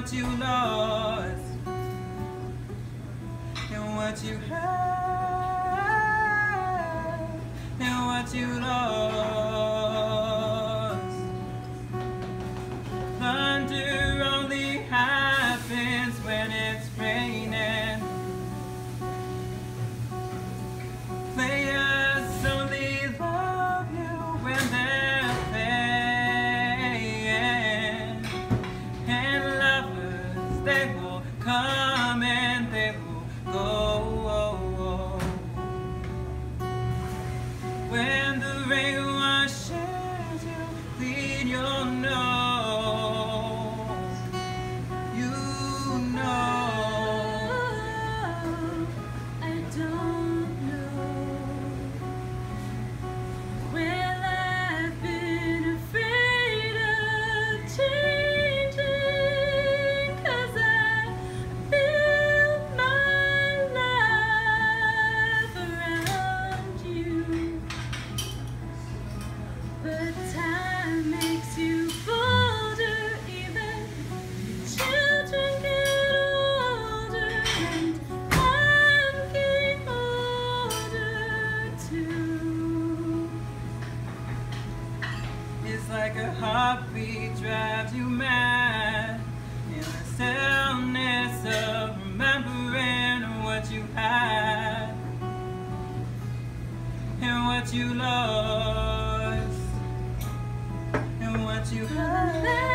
what you lost, and what you had, and what you lost. Thunder only happens when it's raining. Players only love you when they're playing, and lovers, they will come and they will go. When the rain washes you clean, you'll know, you know. I don't know. Well, I've been afraid of changing, 'cause I built my life around you. But time makes you bolder, even children get older, and I'm getting older too. It's like a heartbeat drives you mad, in the stillness of remembering what you had, and what you lost, and what you had.